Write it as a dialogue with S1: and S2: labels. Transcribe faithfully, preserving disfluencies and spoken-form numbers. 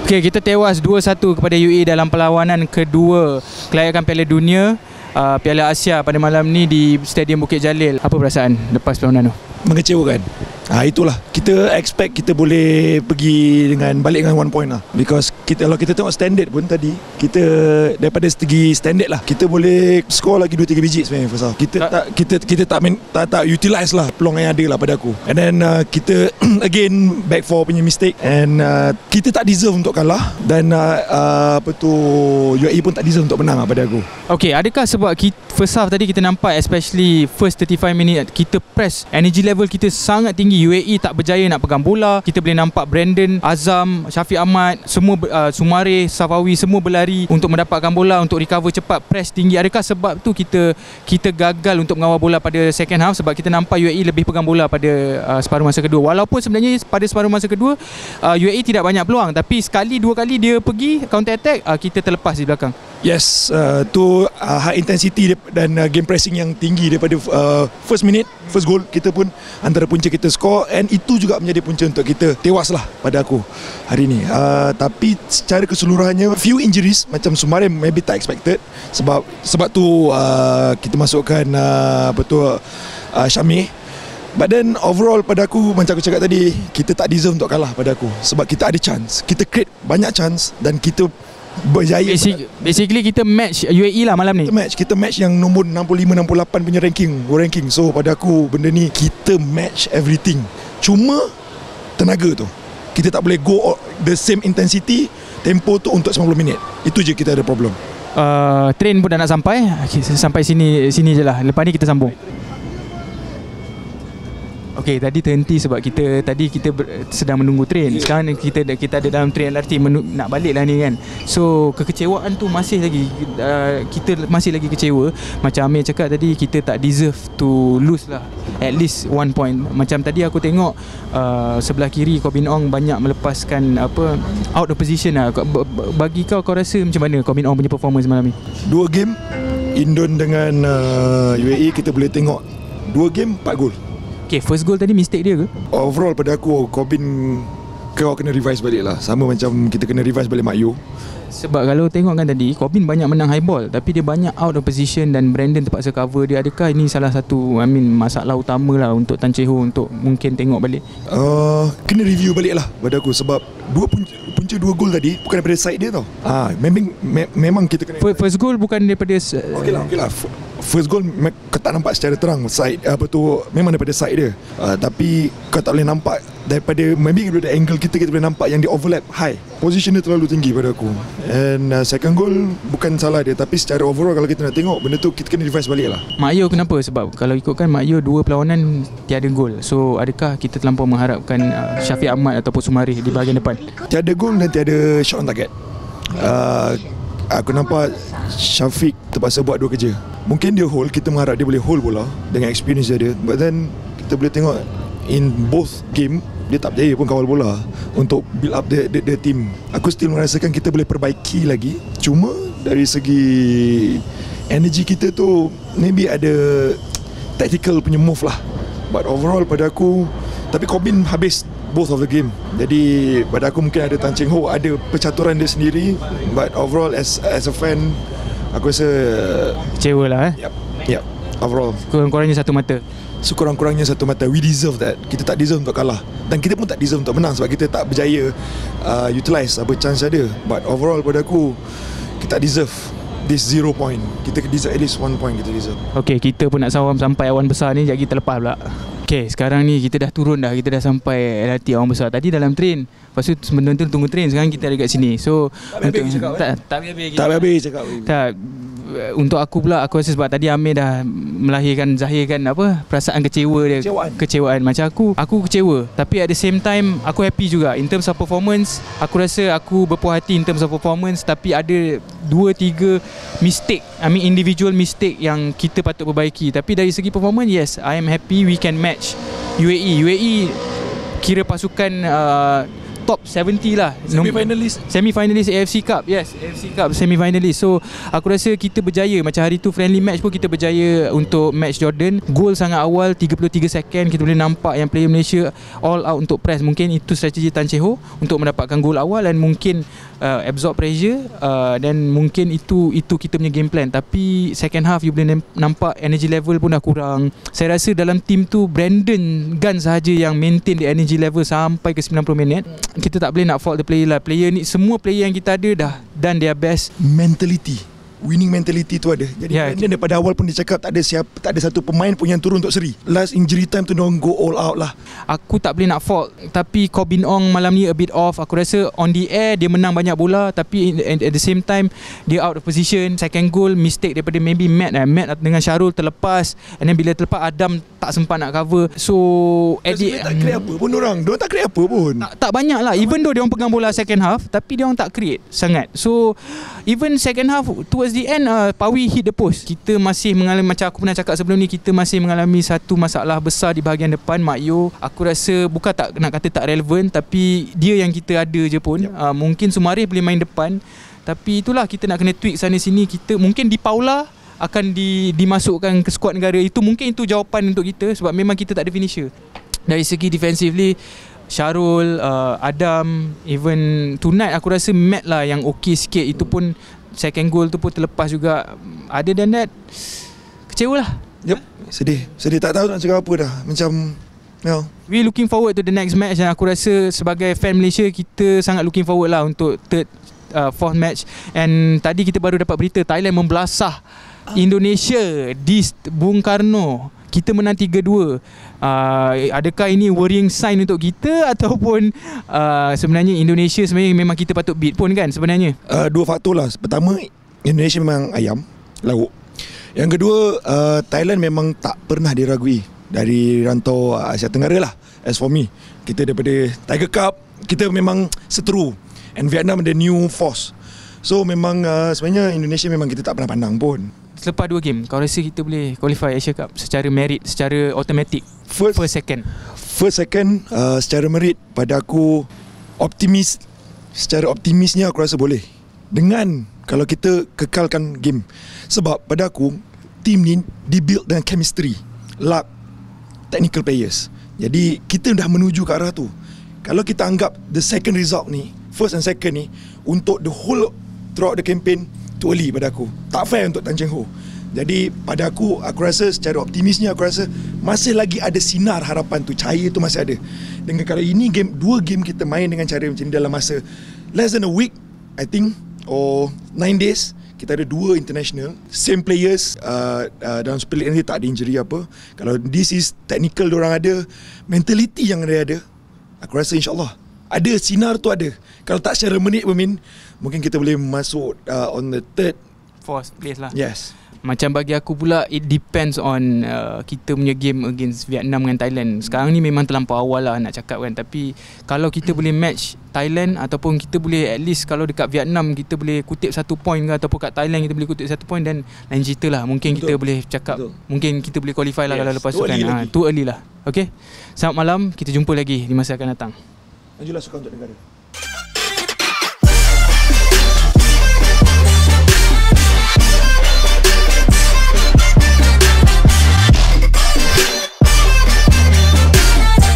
S1: Okay, kita tewas dua satu kepada U A E dalam perlawanan kedua kelayakan Piala Dunia uh, Piala Asia pada malam ni di Stadium Bukit Jalil. Apa perasaan lepas perlawanan tu?
S2: Mengecewakan. Ha, itulah kita expect kita boleh pergi dengan balik dengan one point lah, because kita, kalau kita tengok standard pun tadi, kita daripada segi standard lah kita boleh score lagi dua tiga biji sebenarnya first half. Kita tak, tak kita kita tak main, tak tak utilize lah peluang yang ada lah pada aku. And then uh, kita again back four punya mistake, and uh, kita tak deserve untuk kalah, dan uh, uh, apa tu U A E pun tak deserve untuk menang lah pada aku.
S1: Okay, adakah sebab kita, first half tadi kita nampak especially first thirty-five minit kita press, energy level kita sangat tinggi, U A E tak berjaya nak pegang bola. Kita boleh nampak Brandon, Azam, Syafiq Ahmad, semua uh, Sumare, Safawi semua berlari untuk mendapatkan bola, untuk recover cepat, press tinggi. Adakah sebab tu kita kita gagal untuk mengawal bola pada second half, sebab kita nampak U A E lebih pegang bola pada uh, separuh masa kedua. Walaupun sebenarnya pada separuh masa kedua uh, U A E tidak banyak peluang, tapi sekali dua kali dia pergi counter attack, uh, kita terlepas di belakang.
S2: Yes, uh, tu uh, high intensity dan uh, game pressing yang tinggi daripada uh, first minute, first goal kita pun antara punca kita score, and itu juga menjadi punca untuk kita tewas lah pada aku hari ni. Uh, tapi secara keseluruhannya few injuries macam Sumare maybe tak expected, sebab sebab tu uh, kita masukkan uh, apa tu uh, Syamir. But then overall pada aku, macam aku cakap tadi, kita tak deserve untuk kalah pada aku, sebab kita ada chance, kita create banyak chance dan kita berjaya.
S1: Basic, basically kita match U A E lah malam ni.
S2: Kita match, kita match yang nombor enam puluh lima enam puluh lapan punya ranking, world ranking. So pada aku benda ni kita match everything. Cuma tenaga tu kita tak boleh go the same intensity, tempo tu untuk sembilan puluh minit. Itu je kita ada problem.
S1: Uh, train pun dah nak sampai. Okay, sampai sini sini je lah. Lepas ni kita sambung. Okey, tadi terhenti sebab kita tadi kita ber, sedang menunggu train. Sekarang kita kita ada dalam train L R T menu, nak balik lah ni kan. So kekecewaan tu masih lagi, uh, kita masih lagi kecewa. Macam Amir cakap tadi, kita tak deserve to lose lah, at least one point. Macam tadi aku tengok uh, sebelah kiri Corbin Ong banyak melepaskan apa out of position lah. Bagi kau, kau rasa macam mana Corbin Ong punya performance malam ni?
S2: Dua game Indon dengan uh, U A E kita boleh tengok dua game empat gol.
S1: Okay, first goal tadi mistake dia ke?
S2: Overall pada aku, Corbin kau kena revise balik lah. Sama macam kita kena revise balik Mak Yu.
S1: Sebab kalau tengok kan tadi, Corbin banyak menang high ball, tapi dia banyak out of position dan Brandon terpaksa cover dia. Adakah ini salah satu I mean, masalah utama lah untuk Tan Chee Ho untuk mungkin tengok balik?
S2: Uh, kena review balik lah pada aku, sebab dua punca, punca dua gol tadi bukan daripada side dia tau. Ah, memang me, memang kita kena.
S1: First goal bukan daripada uh,
S2: okey lah, okey lah. First goal kau tak nampak secara terang side apa tu, memang daripada side dia. Uh, tapi kau tak boleh nampak daripada, maybe daripada angle kita kita boleh nampak yang dia overlap high. Position dia terlalu tinggi pada aku. And uh, second goal bukan salah dia, tapi secara overall kalau kita nak tengok benda tu, kita kena revise balik lah.
S1: Mak Yu kenapa? Sebab kalau ikutkan Mak Yu dua perlawanan tiada gol. So adakah kita terlampau mengharapkan uh, Syafiq Ahmad ataupun Sumare di bahagian depan?
S2: Tiada gol dan tiada shot on target. Uh, aku nampak Syafiq terpaksa buat dua kerja. Mungkin dia hold, kita mengharap dia boleh hold bola dengan experience dia. But then kita boleh tengok in both game dia tak berjaya pun kawal bola untuk build up the, the, the team. Aku still merasakan kita boleh perbaiki lagi. Cuma dari segi energy kita tu maybe ada tactical punya move lah. But overall pada aku, tapi Corbin habis both of the game. Jadi pada aku mungkin ada Tan Chee Ho, ada percaturan dia sendiri. But overall as as a fan, aku rasa
S1: kecewa lah eh.
S2: Yep, yep. Overall
S1: kurang-kurangnya satu mata.
S2: Sekurang-kurangnya satu mata. We deserve that. Kita tak deserve untuk kalah, dan kita pun tak deserve untuk menang, sebab kita tak berjaya uh, utilize apa chance ada. But overall pada aku, kita tak deserve this zero point. Kita deserve at least one point. Kita deserve.
S1: Okay, kita pun nak sawam sampai awan besar ni. Sekejap kita lepas pula. Okay, sekarang ni kita dah turun dah. Kita dah sampai L R T awan besar. Tadi dalam train, lepas tu sebentar tunggu train. Sekarang kita ada kat sini. So
S2: tak habis cakap,
S1: tak, tak habis
S2: tak habis cakap.
S1: Tak. Untuk aku pula, aku rasa sebab tadi Amir dah melahirkan, zahirkan apa, perasaan kecewa dia. Kecewaan. Kecewaan. Macam aku, aku kecewa, tapi at the same time aku happy juga. In terms of performance, aku rasa aku berpuas hati in terms of performance. Tapi ada dua tiga mistake, I mean individual mistake yang kita patut perbaiki. Tapi dari segi performance, yes, I am happy we can match U A E. U A E kira pasukan uh, top tujuh puluh lah.
S2: Semi-finalist.
S1: Semi-finalist A F C Cup. Yes, A F C Cup semi-finalist. So aku rasa kita berjaya. Macam hari tu friendly match pun kita berjaya untuk match Jordan. Gol sangat awal tiga puluh tiga second, kita boleh nampak yang player Malaysia all out untuk press. Mungkin itu strategi Tan Chee Ho untuk mendapatkan gol awal dan mungkin uh, absorb pressure uh, dan mungkin itu itu kita punya game plan. Tapi second half you boleh nampak energy level pun dah kurang. Saya rasa dalam team tu Brandon Gunn sahaja yang maintain the energy level sampai ke sembilan puluh minit. Kita tak boleh nak fault the player lah. Player ni, semua player yang kita ada dah done their best.
S2: Mentality, winning mentality tu ada. Jadi yeah, Brandon daripada awal pun dia cakap tak ada siapa, tak ada satu pemain pun yang turun untuk seri. Last injury time tu don't go all out lah.
S1: Aku tak boleh nak fault, tapi Corbin Ong malam ni a bit off. Aku rasa on the air dia menang banyak bola, tapi at the same time dia out of position. Second goal mistake daripada maybe Matt eh. Matt dengan Syarul terlepas, and then bila terlepas Adam tak sempat nak cover. So at the
S2: tak create apa pun orang. Diorang tak create apa pun.
S1: Tak, tak banyak lah. Even though diorang pegang bola second half, tapi diorang tak create sangat. So even second half towards the end uh, Pawi hit the post. Kita masih mengalami, macam aku pernah cakap sebelum ni, kita masih mengalami satu masalah besar di bahagian depan. Mak Yo, aku rasa bukan tak nak kata tak relevan, tapi dia yang kita ada je pun. Yep. uh, Mungkin Sumarih boleh main depan, tapi itulah kita nak kena tweak sana sini. Kita mungkin di Paula akan di, dimasukkan ke skuad negara. Itu mungkin itu jawapan untuk kita, sebab memang kita tak ada finisher. Dari segi defensively Syarul, uh, Adam, even tonight aku rasa Matt lah yang okey sikit. Itu pun second goal tu pun terlepas juga. Other than that, kecewa lah.
S2: Yep. Sedih. Sedih, tak tahu nak cakap apa dah. Macam no.
S1: We looking forward to the next match. Dan aku rasa sebagai fan Malaysia, kita sangat looking forward lah untuk third, uh, fourth match. And tadi kita baru dapat berita Thailand membelasah Indonesia di Bung Karno. Kita menang tiga dua. uh, Adakah ini worrying sign untuk kita, ataupun uh, sebenarnya Indonesia sebenarnya memang kita patut beat pun kan sebenarnya?
S2: uh, Dua faktor lah. Pertama, Indonesia memang ayam lauk. Yang kedua, uh, Thailand memang tak pernah diragui dari rantau Asia Tenggara lah. As for me, kita daripada Tiger Cup, kita memang seteru. And Vietnam the new force. So memang uh, sebenarnya Indonesia memang kita tak pernah pandang pun.
S1: Selepas dua game, kau rasa kita boleh qualify Asia Cup secara merit, secara automatic?
S2: First,
S1: first second
S2: First second uh, secara merit, pada aku optimis. Secara optimisnya aku rasa boleh, dengan kalau kita kekalkan game. Sebab pada aku team ni dibuild dengan chemistry, luck, technical players. Jadi kita dah menuju ke arah tu. Kalau kita anggap the second result ni, first and second ni, untuk the whole throughout the campaign, too early pada aku. Tak fair untuk Tan Cheng Ho. Jadi pada aku, aku rasa secara optimisnya, aku rasa masih lagi ada sinar harapan tu, cahaya tu masih ada. Dengan kalau ini game, dua game kita main dengan cara macam ni dalam masa less than a week, I think, or nine days, kita ada dua international, same players, uh, uh, dalam Super League ni tak ada injury apa. Kalau this is technical diorang ada, mentality yang dia ada, aku rasa insyaAllah ada sinar tu ada. Kalau tak secara menit bermain, mungkin kita boleh masuk uh, on the third,
S1: fourth place lah.
S2: Yes.
S1: Macam bagi aku pula, it depends on uh, kita punya game against Vietnam dengan Thailand. Sekarang ni memang terlampau awal lah nak cakap kan. Tapi kalau kita boleh match Thailand, ataupun kita boleh at least kalau dekat Vietnam kita boleh kutip satu point ke, ataupun kat Thailand kita boleh kutip satu point, dan lain cerita lah. Mungkin Betul. kita boleh cakap Betul. mungkin kita boleh qualify lah, yes. Kalau lepas tu kan ha, too early lah. Okay, selamat malam, kita jumpa lagi di masa akan datang.
S2: Majulah sukan untuk negara.